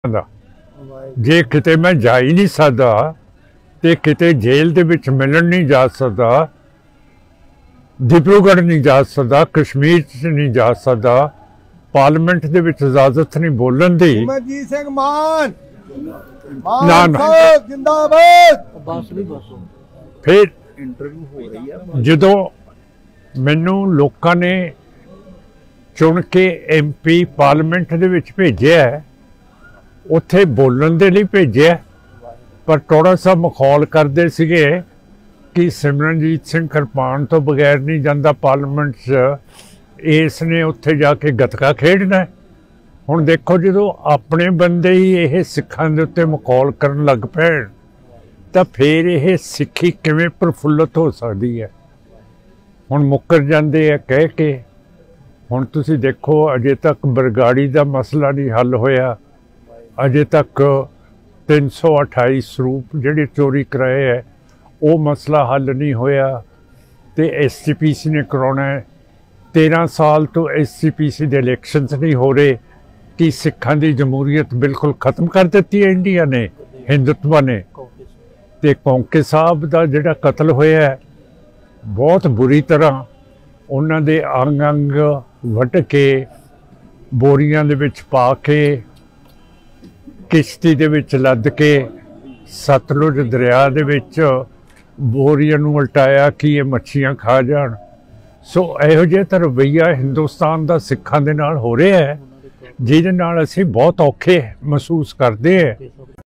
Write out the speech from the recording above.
ਦਾ ਜੇ ਕਿਤੇ मैं जा ही नहीं सकता तो किते जेल दे विच मिलन नहीं जा सकता, डिब्रूगढ़ नहीं जा सकता, कश्मीर च नहीं जा सकता, पार्लियामेंट दे विच इजाजत नहीं बोलन दी। सिमरजीत सिंह मान फिर जदों मैनू लोकां ने चुन के MP पार्लियामेंट दे विच भेजिया, उत्थे बोलन दे लिए भेजिया, पर थोड़ा सा मखौल करते सीगे कि सिमरनजीत सिंह कृपान तो बगैर नहीं जाता पार्लियामेंट च, इसने उत्थे जाके गतका खेडना है। हुण देखो जो अपने बंदे ही ये सिखां दे उत्ते मखौल करन लग पैण तां फिर ये सिक्खी किवें प्रफुल्लित हो सकती है। हुण मुकर जांदे आ कह के। हुण तुसीं देखो अजे तक बरगाड़ी का मसला नहीं हल होया, अजे तक 328 ਸਰੂਪ ਜਿਹੜੇ चोरी कराए है वो मसला हल नहीं होया तो SGPC ने कराना है। 13 साल तो SGPC के इलैक्शनस नहीं हो रहे कि सिखां की जमहूरीयत बिल्कुल खत्म कर दी है इंडिया ने, हिंदुत्व ने। तो कौंके साहब का जिहड़ा कतल होया है बहुत बुरी तरह उन्हां दे अंग अंग वट के बोरियां दे विच पा के किश्ती दे विच लद के सतलुज दरिया दे विच बोरियां नूं उल्टाया कि ये मच्छियां खा जाण। सो इहो जिहा तां रवैया हिंदुस्तान दा सिखां दे नाल हो रहा है, जिहदे नाल असीं बहुत औखे महसूस करदे हैं।